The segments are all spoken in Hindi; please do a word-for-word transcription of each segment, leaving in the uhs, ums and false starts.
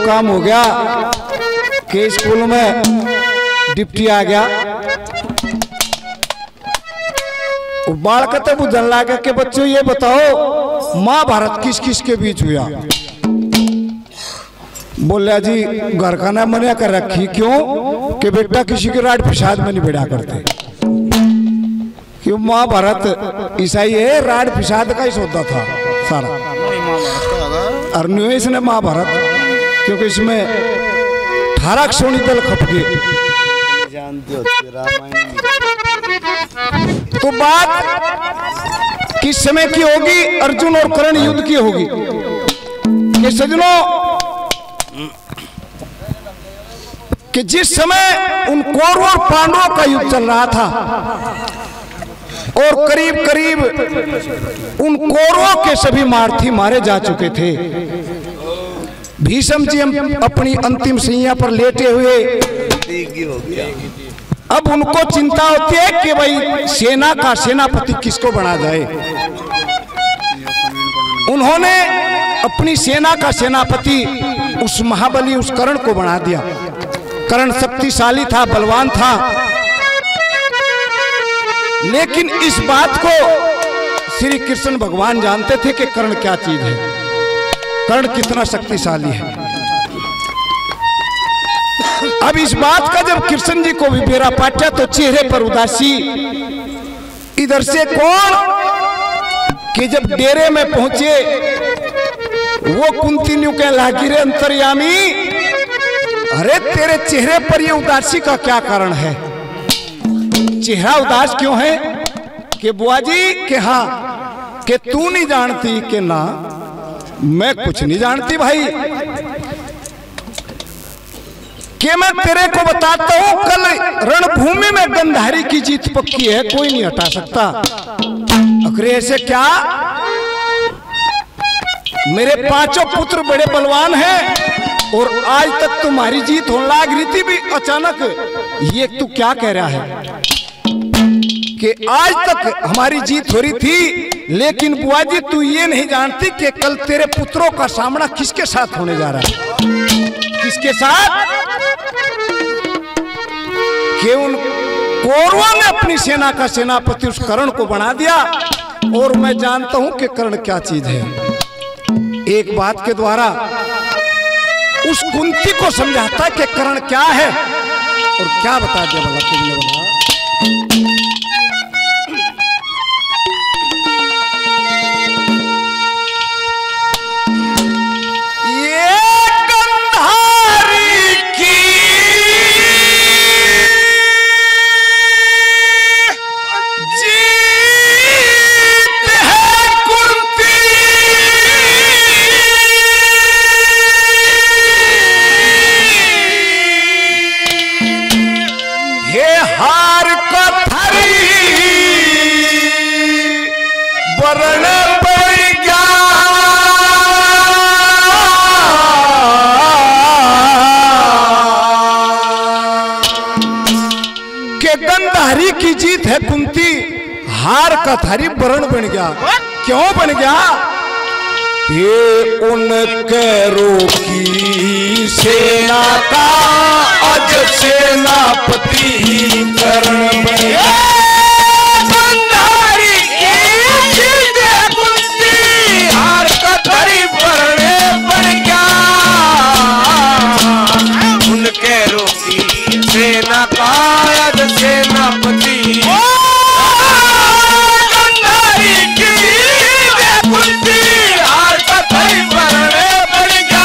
काम हो गया कि स्कूल में डिप्टी आ गया। बाल कते बुझन लगा कि बच्चों ये बताओ महाभारत किस किस के बीच हुआ। बोलिया जी घर का नाम मना कर रखी, क्यों कि बेटा किसी के राड प्रसाद में नहीं बैठा करते, क्यों महाभारत ईसाई है, राड प्रसाद का ही सौदा था सारा। और न्यू इसने महाभारत क्योंकि इसमें अठारह सोनी दल खपके। तो बात किस समय की होगी? अर्जुन और कर्ण युद्ध की होगी। कि सजनों कि जिस समय उन कौरवों और पांडवों का युद्ध चल रहा था और करीब करीब उन कौरवों के सभी मारथी मारे जा चुके थे। भीष्म जी हम अपनी अंतिम सैया पर लेटे हुए, अब उनको चिंता होती है कि भाई सेना का सेनापति किसको बना जाए। उन्होंने अपनी सेना का सेनापति उस महाबली उस कर्ण को बना दिया। कर्ण शक्तिशाली था, बलवान था, लेकिन इस बात को श्री कृष्ण भगवान जानते थे कि कर्ण क्या चीज है, कर्ण कितना शक्तिशाली है। अब इस बात का जब कृष्ण जी को भी बेरा पाटा तो चेहरे पर उदासी। इधर से कौन कि जब डेरे में पहुंचे वो कुंती न्यू कह लागी रे अंतर्यामी, अरे तेरे चेहरे पर ये उदासी का क्या कारण है? चेहरा उदास क्यों है? कि बुआ जी कि हाँ कि तू नहीं जानती कि ना मैं कुछ नहीं जानती भाई, कि मैं तेरे को बताता हूं कल रणभूमि में गंधारी की जीत पक्की है, कोई नहीं हटा सकता। अरे ऐसे क्या? मेरे पांचों पुत्र बड़े बलवान हैं और आज तक तुम्हारी जीत होने लाग रही थी भी अचानक ये तू क्या कह रहा है कि आज तक हमारी जीत हो रही थी, लेकिन बुआ जी तू ये नहीं जानती कि कल तेरे पुत्रों का सामना किसके साथ होने जा रहा है। किसके साथ? कि उन कौरवों ने अपनी सेना का सेनापति उस कर्ण को बना दिया। और मैं जानता हूं कि कर्ण क्या चीज है। एक बात के द्वारा उस कुंती को समझाता है कि कर्ण क्या है और क्या बता दिया बोला तुमने बोला। गंधारी की जीत है कुंती, हार का थारी वरण बन गया। क्यों बन गया? ये उनके रोकी सेना का अज सेनापति कर्ण बन गया। गंधारी की जीत है कुंती, हार का थारी वरण बन गया। उनके रोकी सेना का सेनापति गंधारी की कुंती, हार का थारी वरण बन गया।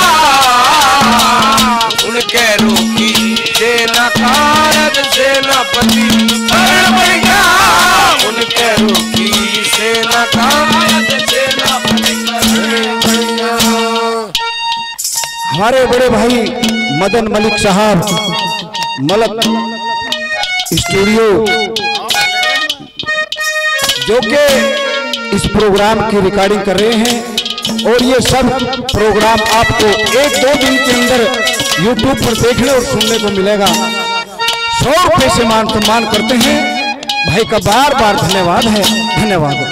उनके रोकी सेना का सेनापति वरण बन गया। उनके रोकी सेना का सेनापति वरण बन गया। हमारे बड़े भाई मदन मलिक साहब मलक स्टूडियो जो कि इस प्रोग्राम की रिकॉर्डिंग कर रहे हैं और ये सब प्रोग्राम आपको एक दो दिन के अंदर यूट्यूब पर देखने और सुनने को मिलेगा। सौ रुपये से मान सम्मान करते हैं भाई का बार बार धन्यवाद है। धन्यवाद।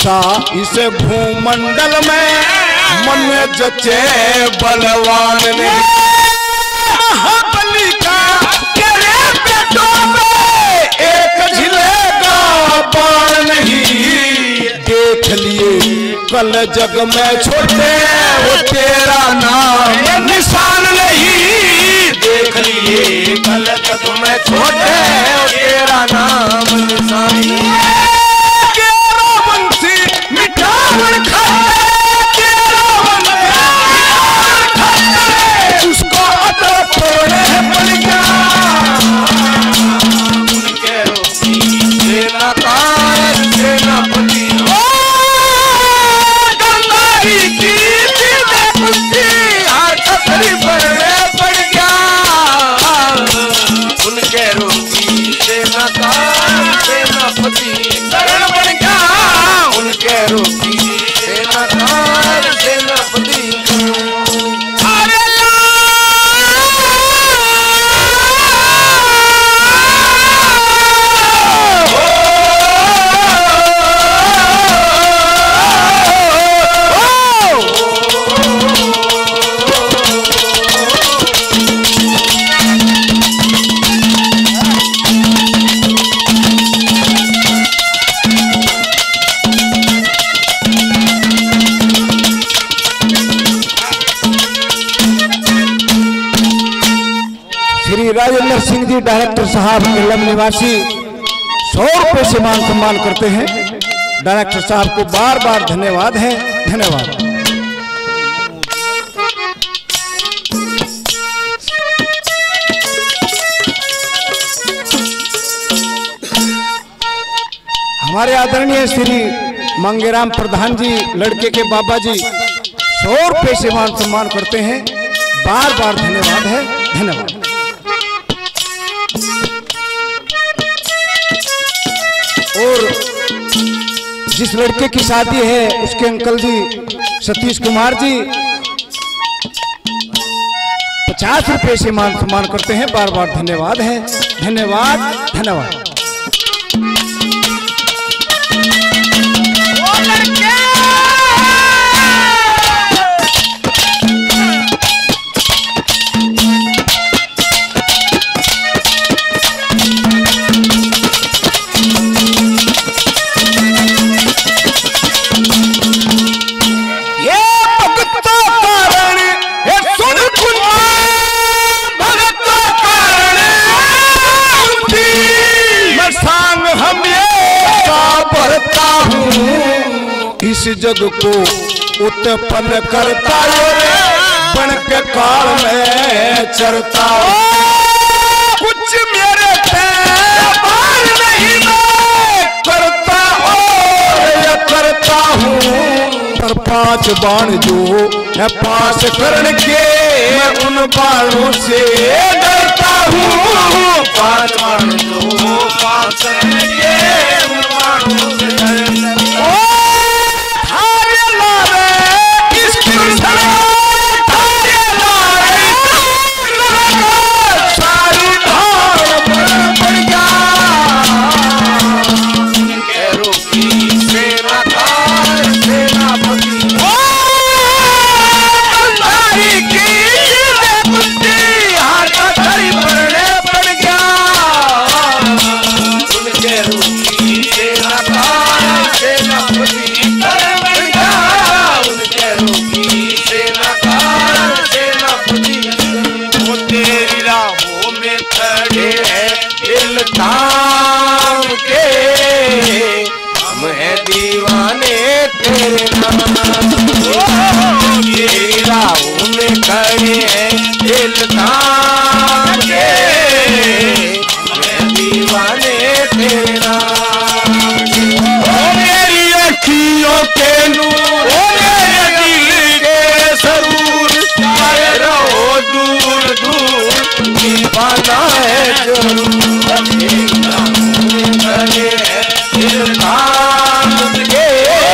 ईसा इस भूमंडल में मन जचे बलवान ने महाबली का तेरे पेटों में एक झिलेगा बाण नहीं। देख लिए कल जग में छोटे वो तेरा नाम निशान नहीं। देख लिए कल जग में छोटे वो तेरा नाम निशान नहीं। मिठावन खाते उसको अदर तोड़े पड़ गया। उनके रोटी सेनाकार सेनापति गंगारी की सीधे कुश्ती हाथ खड़ी पड़ने पड़ गया। उनके रोटी सेनाकार सेनापति करण बन गया। उनके रोटी सेनाकार सेनापति राजेंद्र सिंह जी डायरेक्टर साहब इलम निवासी सौ रुपए से मान सम्मान करते हैं। डायरेक्टर साहब को बार बार धन्यवाद है। धन्यवाद। हमारे आदरणीय श्री मंगेराम प्रधान जी लड़के के बाबा जी सौ रुपए से मान सम्मान करते हैं। बार बार धन्यवाद है। धन्यवाद। और जिस लड़के की शादी है उसके अंकल जी सतीश कुमार जी पचास रुपए से मान सम्मान करते हैं। बार बार धन्यवाद है। धन्यवाद। धन्यवाद। इस जग को उत्पन्न करता बन के काल में चरता। कुछ मेरे पैर नहीं मैं करता और करता हूँ। पर पांच बाण जो है पास करने के मैं उन बाणों से डरता हूँ। पांच बाण जो पास करने के उन बाणों से डरता हूँ। खड़े हैं दिल थाम के मैं दीवाने तेरे नाम के। ओ मेरी अखियों के नूर, ओ मेरे दिल के सरूर, रहो दूर दूर दीवाना है जरूर। खड़े हैं दिल थाम के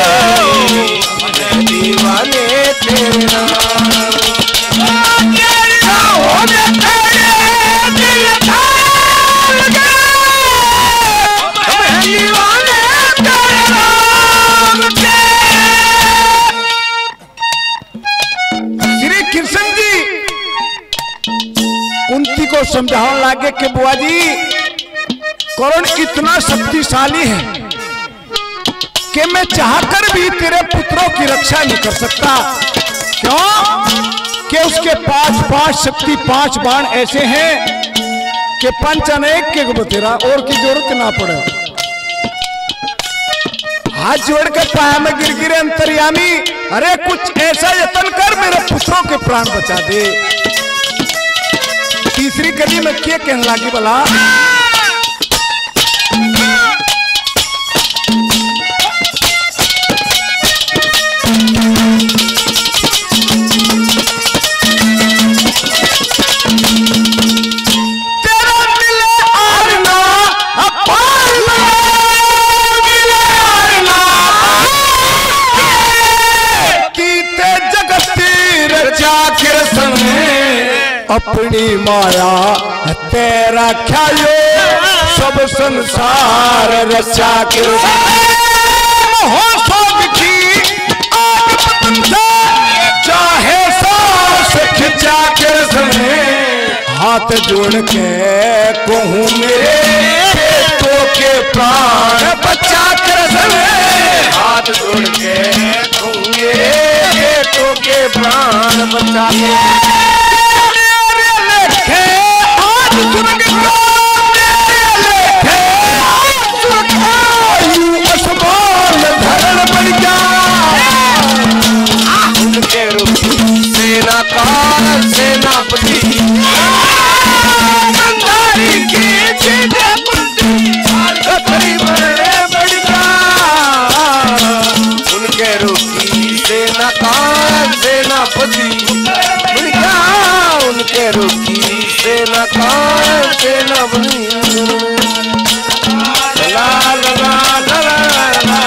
मैं दीवाने तेरे नाम। दीवाने तेरे नाम के उसको समझाने लगे कि बुआ जी कर्ण इतना शक्तिशाली है कि मैं चाहकर भी तेरे पुत्रों की रक्षा नहीं कर सकता। क्यों कि उसके पांच पांच शक्ति पांच बाण ऐसे हैं कि पंच अनेक के बतेरा और की जरूरत ना पड़े। हाथ जोड़ के पाया में गिर गिरे अंतर्यामी, अरे कुछ ऐसा यत्न कर मेरे पुत्रों के प्राण बचा दे। तीसरी कड़ी में क्या कहने लगी भला, अपनी माया तेरा ख्यालो सब संसार रचा के हो सब की आग पतन से चाहे सांस खिंचा के सने हाथ जोड़ के कहूँ मेरे बेटों के प्राण बचा कर सने हाथ जोड़ के कहूँ मेरे बेटों के प्राण बचा के सेनापति उनके रूपी सेना का सेनापति उनके रूपी सेना का सेनापति ला ला ला ला ला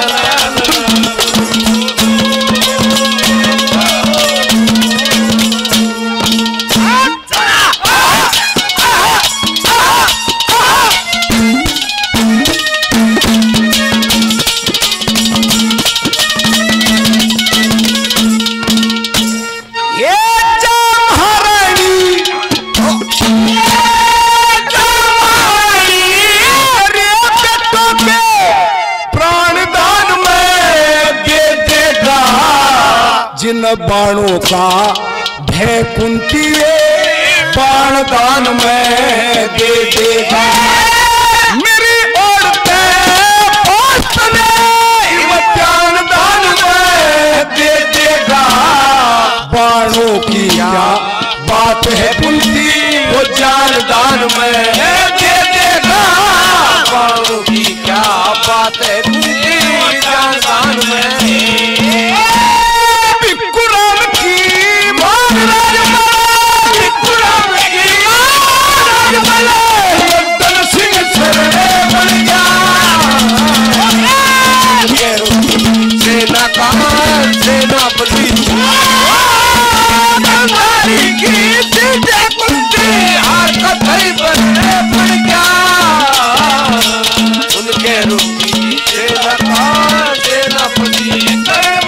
जिन बाणों का भय कुंती बाण दान में दे देगा मेरी ओर पे ज्ञान दान में दे देगा बाणों की क्या बात है कुंती वो ज्ञान दान में दे देगा बाणों की क्या बात है कुंती ज्ञान दान में सेनापति उनके रूपी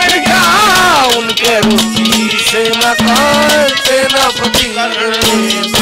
सेना का सेनापति